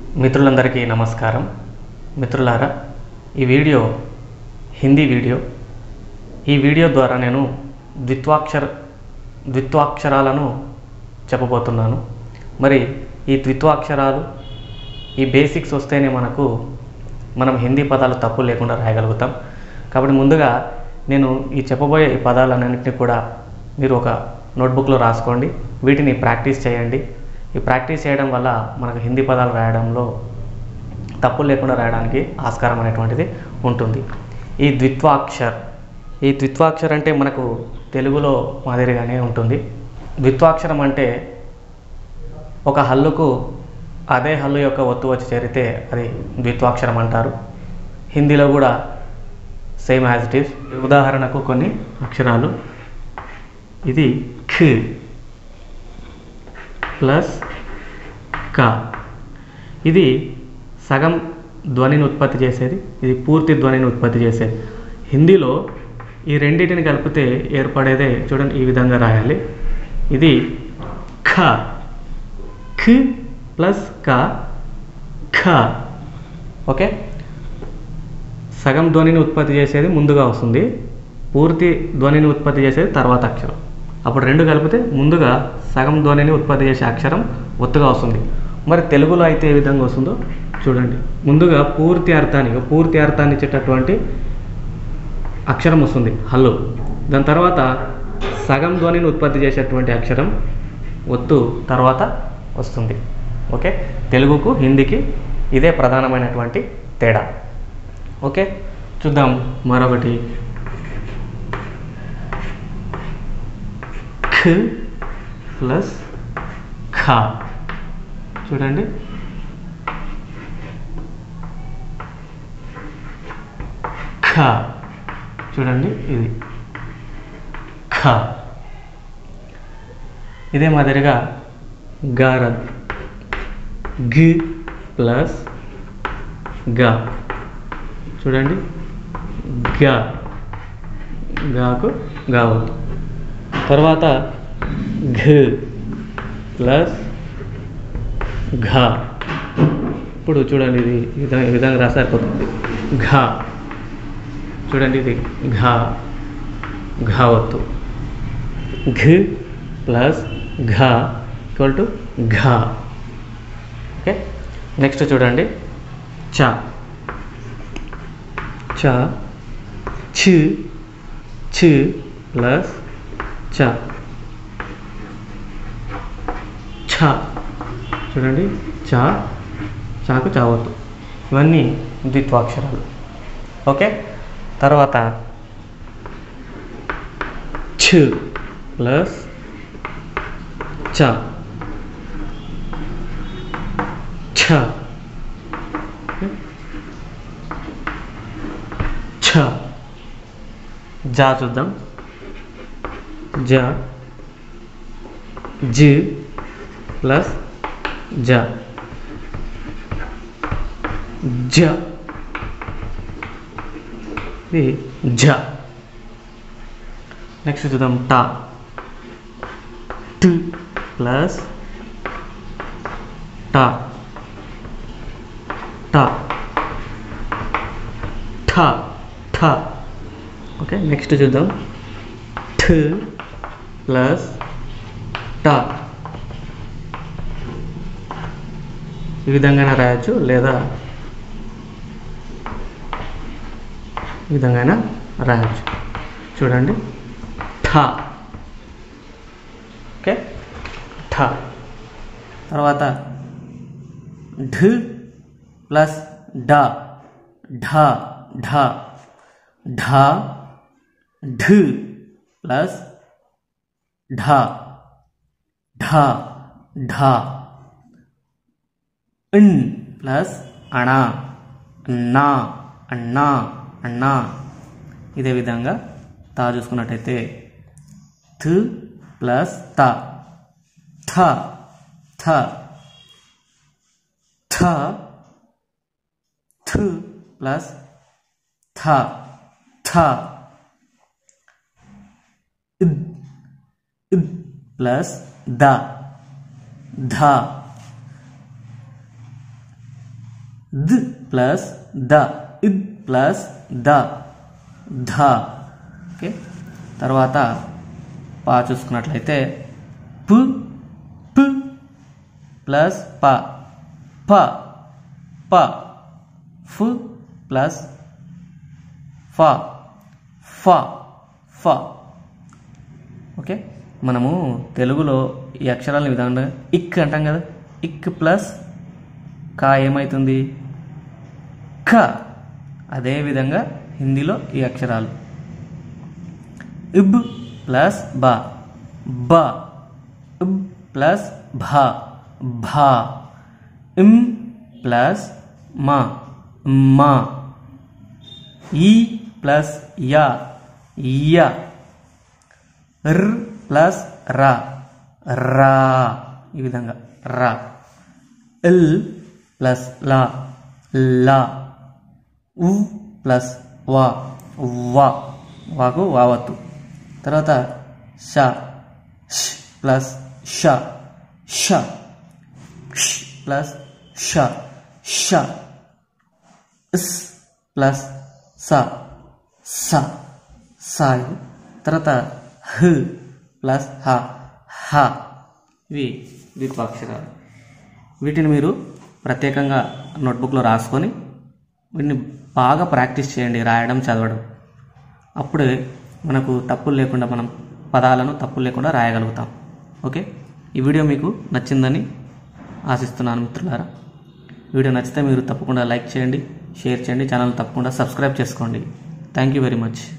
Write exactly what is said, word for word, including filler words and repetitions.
మిత్రులందరికీ నమస్కారం. మిత్రులారా, ఈ వీడియో హిందీ వీడియో. ఈ వీడియో ద్వారా నేను ద్విత్వాక్షర ద్విత్వాక్షరాలను చెప్పబోతున్నాను. మరి ఈ ద్విత్వాక్షరాలు, ఈ బేసిక్స్ వస్తేనే మనకు మనం హిందీ పదాలు తప్పు లేకుండా రాయగలుగుతాం. కాబట్టి ముందుగా నేను ఈ చెప్పబోయే ఈ పదాలన్నింటినీ కూడా మీరు ఒక నోట్బుక్లో రాసుకోండి. వీటిని ప్రాక్టీస్ చేయండి. ఈ ప్రాక్టీస్ చేయడం వల్ల మనకు హిందీ పదాలు రాయడంలో తప్పులు లేకుండా రాయడానికి ఆస్కారం అనేటువంటిది ఉంటుంది. ఈ ద్విత్వాక్షర్ ఈ ద్విత్వాక్షర్ అంటే మనకు తెలుగులో మాదిరిగానే ఉంటుంది. ద్విత్వాక్షరం అంటే ఒక హల్లుకు అదే హల్లు యొక్క ఒత్తు వచ్చి చేరితే అది ద్విత్వాక్షరం అంటారు. హిందీలో కూడా సేమ్ యాజ్ ఇట్ ఈస్. ఉదాహరణకు కొన్ని అక్షరాలు, ఇది ఖ ప్లస్ క. ఇది సగం ధ్వనిని ఉత్పత్తి చేసేది, ఇది పూర్తి ధ్వనిని ఉత్పత్తి చేసేది. హిందీలో ఈ రెండింటిని కలిపితే ఏర్పడేదే చూడండి, ఈ విధంగా రాయాలి. ఇది ఖ, ఖ ప్లస్ క, ఖ. ఓకే, సగం ధ్వనిని ఉత్పత్తి చేసేది ముందుగా వస్తుంది, పూర్తి ధ్వనిని ఉత్పత్తి చేసేది తర్వాత అక్షరం. అప్పుడు రెండు కలిపితే ముందుగా సగం ధ్వనిని ఉత్పత్తి చేసే అక్షరం ఒత్తుగా వస్తుంది. మరి తెలుగులో అయితే ఏ విధంగా వస్తుందో చూడండి. ముందుగా పూర్తి అర్థానికి పూర్తి అర్థాన్ని ఇచ్చేటటువంటి అక్షరం వస్తుంది, హల్లు. దాని తర్వాత సగం ధ్వనిని ఉత్పత్తి చేసేటువంటి అక్షరం ఒత్తు తర్వాత వస్తుంది. ఓకే, తెలుగుకు హిందీకి ఇదే ప్రధానమైనటువంటి తేడా. ఓకే, చూద్దాం మరొకటి. ఖ ప్లస్ ఖ. చూడండి, ఖ. చూడండి, ఇది ఖ. ఇదే మాదిరిగా గారద్, గ్ ప్లస్ గ. చూడండి, గ, గాకు గావద్దు. తర్వాత ఘ ప్లస్ ఘ. ఇప్పుడు చూడండి, ఇది ఈ విధంగా రాసారిపోతుంది. ఘ. చూడండి, ఇది ఘ, ఘావత్తు. ఘ ప్లస్ ఘ ఈక్వల్ టు ఘ. ఓకే, నెక్స్ట్ చూడండి, చ. చ, ఛ, ఛ ప్లస్ చ, ఛ. చూడండి, చ, చాకు చావద్దు. ఇవన్నీ ద్విత్వాక్షరాలు. ఓకే, తర్వాత ఛ ప్లస్ చ, ఛ, ఛ. జా చూద్దాం. జ, జ ప్లస్ జ, జ. ఇది జ. నెక్స్ట్ చూద్దాం, టా. ట్ ప్లస్ టా, టా, ఠ, ఠ. ఓకే, నెక్స్ట్ చూద్దాం, ఠ ప్లస్ టా. ఈ విధంగా రాయొచ్చు, లేదా ఈ విధంగా రాయొచ్చు. చూడండి, ఠ. ఓకే, ఠ. తర్వాత ఢ ప్లస్ డ, ఢ, ఢ, ఢ, ఢ ప్లస్ ఢ, ఢ, ఢ. అన్ ప్లస్ అణ, అన్నా, అన్నా, అన్నా. ఇదే విధంగా తా చూసుకున్నట్టయితే థ ప్లస్ త, థ, థ, థ, థ ప్లస్ థ, థ. ఇద్, ఇద్ ప్లస్ ద, ధ. द प्लस द, इद प्लस द, ధ. ఓకే, తర్వాత పా చూసుకున్నట్లయితే ప్ ప్ ప్లస్ ప, ప ప, ఫ్ ప్లస్ ఫ, ఫ ఫ. ఓకే, మనము తెలుగులో ఈ అక్షరాల విధానంగా ఇక్ అంటాం కదా, ఇక్ ప్లస్ కా ఏమవుతుంది ఖ. అదేవిధంగా హిందీలో ఈ అక్షరాలు ఇబ్ ప్లస్ బ, బ, ఇబ్ ప్లస్ భ, భ, ఇమ్ ప్లస్ మా, మా, ఈ ప్లస్ యా, య, ర్ ప్లస్ రా, రా. ఈ విధంగా రా. ఎల్ ప్లస్ లా, లా. ఉ ప్లస్ వా, వా, వాకు వావత్తు. తర్వాత ష, ష్ ప్లస్ ష, ష, ష్ ప్లస్ ష, ష. ఇస్ ప్లస్ స, స, స. తర్వాత హ ప్లస్ హ, హ. ఇవి ద్విత్వాక్షరాలు. వీటిని మీరు ప్రత్యేకంగా నోట్బుక్లో రాసుకొని వీటిని బాగా ప్రాక్టీస్ చేయండి, రాయడం చదవడం. అప్పుడే మనకు తప్పులు లేకుండా మనం పదాలను తప్పులు లేకుండా రాయగలుగుతాం. ఓకే, ఈ వీడియో మీకు నచ్చిందని ఆశిస్తున్నాను మిత్రులారా. వీడియో నచ్చితే మీరు తప్పకుండా లైక్ చేయండి, షేర్ చేయండి, ఛానల్ తప్పకుండా సబ్స్క్రైబ్ చేసుకోండి. Thank you very much.